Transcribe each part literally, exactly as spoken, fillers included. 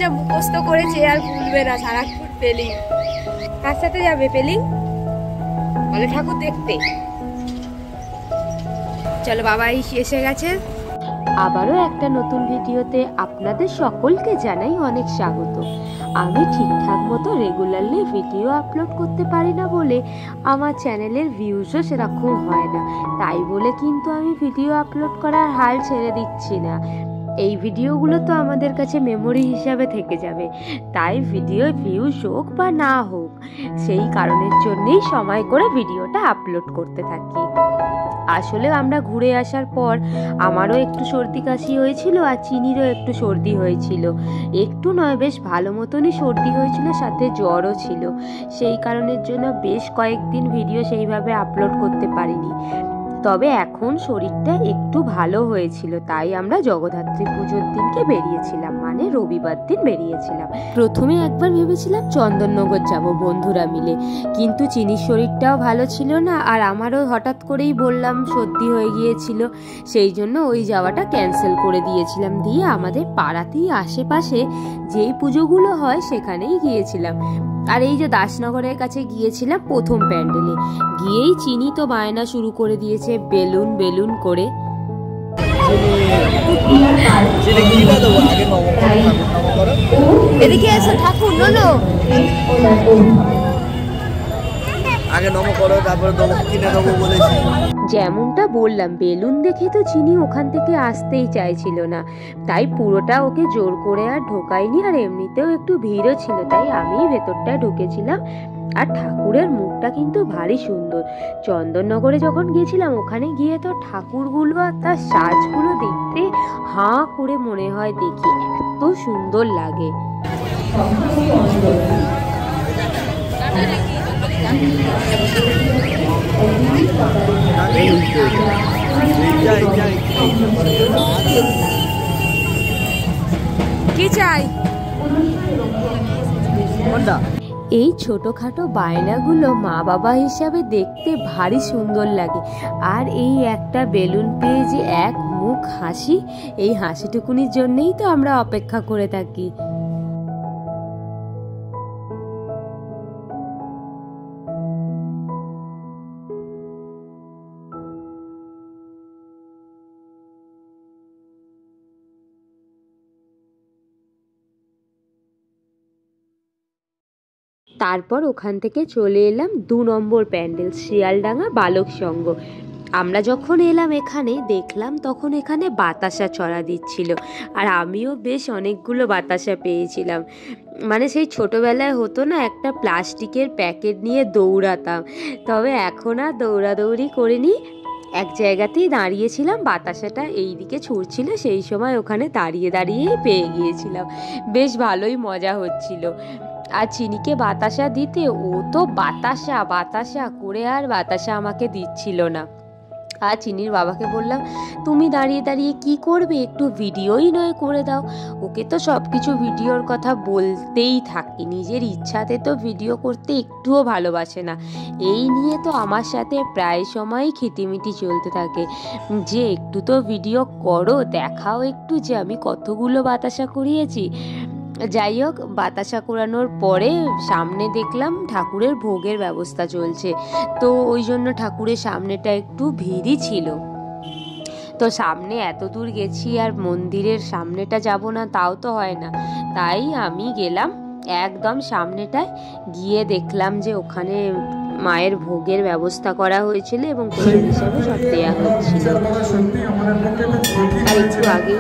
যা মুখস্থ করেছে আর ভুলবে না সারাক্ষণ পেলিং। কার সাথে যাবে পেলিং? বলে ঠাকুর দেখতে। চলো বাবা এসে গেছে। আবারও একটা নতুন ভিডিওতে আপনাদের সকলকে জানাই অনেক স্বাগত। আমি ঠিকঠাক মতো রেগুলারলি ভিডিও আপলোড করতে পারি না বলে আমার চ্যানেলের ভিউজও সেরকম হয় না, তাই বলে কিন্তু আমি ভিডিও আপলোড করার হাল ছেড়ে দিচ্ছি না। এই ভিডিওগুলো তো আমাদের কাছে মেমোরি হিসাবে থেকে যাবে, তাই ভিডিও ভিউজ হোক বা না হোক সেই কারণের জন্যেই সময় করে ভিডিওটা আপলোড করতে থাকি। আসলে আমরা ঘুরে আসার পর আমারও একটু সর্দি কাশি হয়েছিল আর চিনিরও একটু সর্দি হয়েছিল, একটু নয় বেশ ভালো মতনই সর্দি হয়েছিল, সাথে জ্বরও ছিল। সেই কারণের জন্য বেশ কয়েকদিন ভিডিও সেইভাবে আপলোড করতে পারিনি। তবে এখন শরীরটা একটু ভালো হয়েছিল, তাই আমরা জগদ্ধাত্রী পুজোর দিনকে বেরিয়েছিলাম, মানে রবিবার দিন বেরিয়েছিলাম। প্রথমে একবার ভেবেছিলাম চন্দননগর যাব বন্ধুরা মিলে, কিন্তু চিনির শরীরটাও ভালো ছিল না আর আমারও হঠাৎ করেই বললাম সর্দি হয়ে গিয়েছিল, সেই জন্য ওই যাওয়াটা ক্যান্সেল করে দিয়েছিলাম। দিয়ে আমাদের পাড়াতেই আশেপাশে যেই পুজোগুলো হয় সেখানেই গিয়েছিলাম। আর এই যে দাসনগরের কাছে গিয়েছিলাম প্রথম প্যান্ডেলে, গিয়েই চিনি তো বায়না শুরু করে দিয়েছে বেলুন বেলুন করে। এদিকে এসো ঠাকুর, নো আগে নম করো তারপরে দেবো, কিনে দেবো বলেছি। যেমনটা বললাম, বেলুন দেখে তো চিনি ওখান থেকে আসতেই চাইছিল না, তাই পুরোটা ওকে জোর করে আর ঢোকায়নি। আর এমনিতেও একটু ভিড়ও ছিল, তাই আমি ভেতরটা ঢুকেছিলাম। আর ঠাকুরের মুখটা কিন্তু ভারী সুন্দর। চন্দননগরে যখন গিয়েছিলাম ওখানে গিয়ে তো ঠাকুরগুলো আর তার সাজগুলো দেখতে হাঁ করে মনে হয় দেখি, এত সুন্দর লাগে। কি চাই? এই ছোটখাটো বায়নাগুলো মা বাবা হিসাবে দেখতে ভারী সুন্দর লাগে। আর এই একটা বেলুন পেয়ে যে এক মুখ হাসি, এই হাসিটুকুনির জন্যই তো আমরা অপেক্ষা করে থাকি। তারপর ওখান থেকে চলে এলাম দু নম্বর প্যান্ডেল, শিয়ালডাঙ্গা বালক সংঘ। আমরা যখন এলাম এখানে দেখলাম তখন এখানে বাতাসা ছড়া দিচ্ছিল, আর আমিও বেশ অনেকগুলো বাতাসা পেয়েছিলাম। মানে সেই ছোটবেলায় হতো না একটা প্লাস্টিকের প্যাকেট নিয়ে দৌড়াতাম, তবে এখন আর দৌড়াদৌড়ি করিনি, এক জায়গাতেই দাঁড়িয়েছিলাম, বাতাসাটা এই দিকে ছুটছিল, সেই সময় ওখানে দাঁড়িয়ে দাঁড়িয়েই পেয়ে গিয়েছিলাম। বেশ ভালোই মজা হচ্ছিল। আর চিনিকে বাতাসা দিতে ও তো বাতাসা বাতাসা করে আর বাতাসা আমাকে দিচ্ছিল না। আর চিনির বাবাকে বললাম, তুমি দাঁড়িয়ে দাঁড়িয়ে কি করবে, একটু ভিডিওই নয় করে দাও। ওকে তো সব কিছু ভিডিওর কথা বলতেই থাকি, নিজের ইচ্ছাতে তো ভিডিও করতে একটুও ভালোবাসে না। এই নিয়ে তো আমার সাথে প্রায় সময়ই খিটিমিটি চলতে থাকে যে একটু তো ভিডিও করো, দেখাও একটু যে আমি কতগুলো বাতাসা করিয়েছি। যাই হোক, বাতাসা কোরানোর পরে সামনে দেখলাম ঠাকুরের ভোগের ব্যবস্থা চলছে, তো ওই জন্য ঠাকুরের সামনেটা একটু ভিড়ই ছিল। তো সামনে এত দূর গেছি আর মন্দিরের সামনেটা যাব না তাও তো হয় না, তাই আমি গেলাম একদম সামনেটায়। গিয়ে দেখলাম যে ওখানে মায়ের ভোগের ব্যবস্থা করা হয়েছিল এবং প্রসাদ হিসাবে সব দেওয়া হচ্ছিল। আর একটু আগে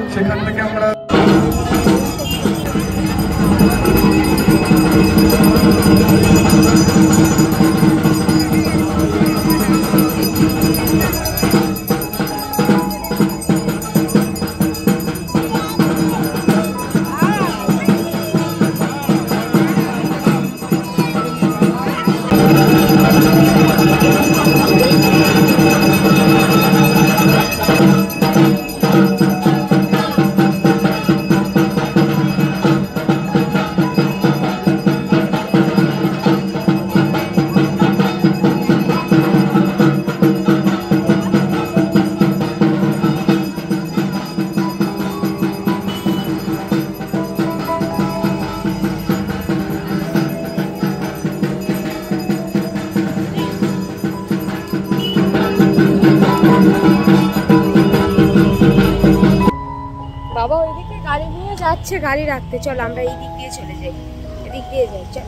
যাচ্ছে গাড়ি রাখতে, চল আমরা এই দিক দিয়ে চলে যাই, এদিক দিয়ে যাই চল।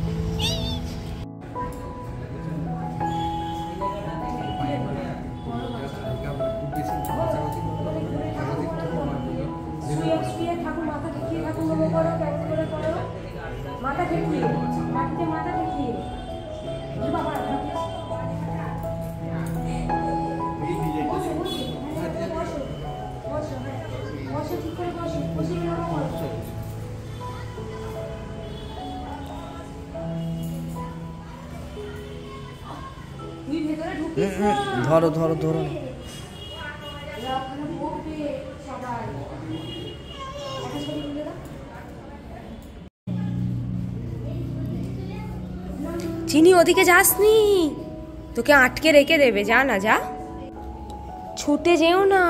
মাথা ঠেকিয়ে ঠাকুর নমো করো, কেমন করে করো, মাথা ঠেকিয়ে, মাটিতে মাথা ঠেকিয়ে। বাবা বসো বসো বসো বসো বসো, ঠিক করে বসো, বসে নমো করো। তুই ভেতরে ঢুকিস না, ধরো ধরো ধরো। চিনি ওদিকে যাসনি, তোকে আটকে রেখে দেবে, যা না যা, ছুটে যেও না।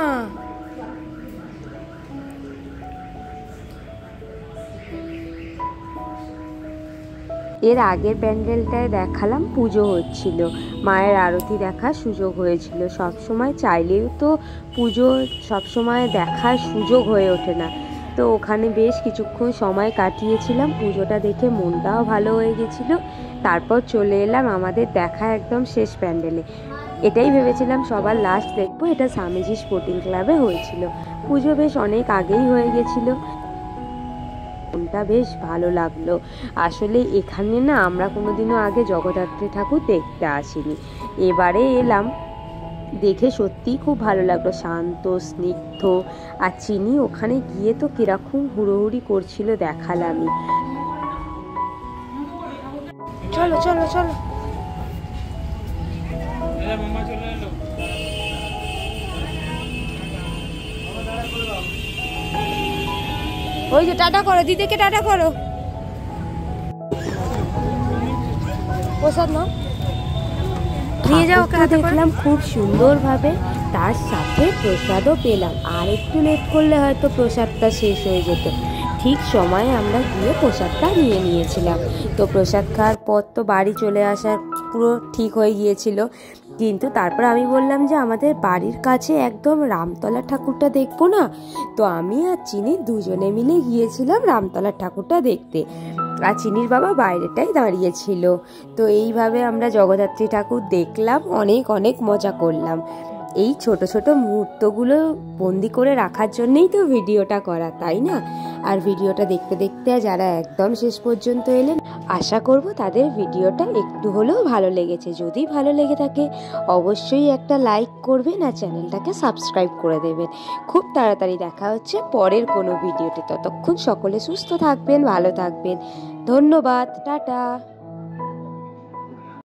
এর আগের প্যান্ডেলটায় দেখালাম পুজো হচ্ছিল, মায়ের আরতি দেখার সুযোগ হয়েছিল। সব সময় চাইলেও তো পুজো সব সময় দেখার সুযোগ হয়ে ওঠে না, তো ওখানে বেশ কিছুক্ষণ সময় কাটিয়েছিলাম। পুজোটা দেখে মনটাও ভালো হয়ে গেছিলো। তারপর চলে এলাম আমাদের দেখা একদম শেষ প্যান্ডেলে। এটাই ভেবেছিলাম সবার লাস্ট দেখবো, এটা স্বামীজি স্পোর্টিং ক্লাবে হয়েছিল। পুজো বেশ অনেক আগেই হয়ে গেছিলো, মনটা বেশ ভালো লাগলো। আসলে এখানে না আমরা কোনোদিনও আগে জগদ্ধাত্রী ঠাকুর দেখতে আসিনি, এবারে এলাম, দেখে সত্যিই খুব ভালো লাগলো, শান্ত স্নিগ্ধ। আর চিনি ওখানে গিয়ে তো কিরকম হুড়োহুড়ি করছিল দেখালামই। চলো চলো চলো, ওই যে টাটা করো, দিদিকে টাটা করো, প্রসাদ নাও নিয়ে যাও। দেখলাম খুব সুন্দরভাবে, তার সাথে প্রসাদও পেলাম। আর একটু লেট করলে হয়তো প্রসাদটা শেষ হয়ে যেত। ঠিক সময়ে আমরা গিয়ে প্রসাদটা নিয়ে নিয়েছিলাম। তো প্রসাদ খাওয়ার পর তো বাড়ি চলে আসার পুরো ঠিক হয়ে গিয়েছিল, কিন্তু তারপর আমি বললাম যে আমাদের বাড়ির কাছে একদম রামতলা ঠাকুরটা দেখবো না। তো আমি আর চিনি দুজনে মিলে গিয়েছিলাম রামতলা ঠাকুরটা দেখতে, আর চিনির বাবা বাইরেটাই দাঁড়িয়েছিল। তো এইভাবে আমরা জগদ্ধাত্রী ঠাকুর দেখলাম, অনেক অনেক মজা করলাম। এই ছোট ছোট মুহূর্তগুলো বন্দি করে রাখার জন্যই তো ভিডিওটা করা, তাই না? আর ভিডিওটা দেখতে দেখতে যারা একদম শেষ পর্যন্ত এলেন, আশা করব তাদের ভিডিওটা একটু হলেও ভালো লেগেছে। যদি ভালো লেগে থাকে অবশ্যই একটা লাইক করবেন আর চ্যানেলটাকে সাবস্ক্রাইব করে দেবেন। খুব তাড়াতাড়ি দেখা হচ্ছে পরের কোনো ভিডিওতে, ততক্ষণ সকলে সুস্থ থাকবেন, ভালো থাকবেন। ধন্যবাদ, টাটা।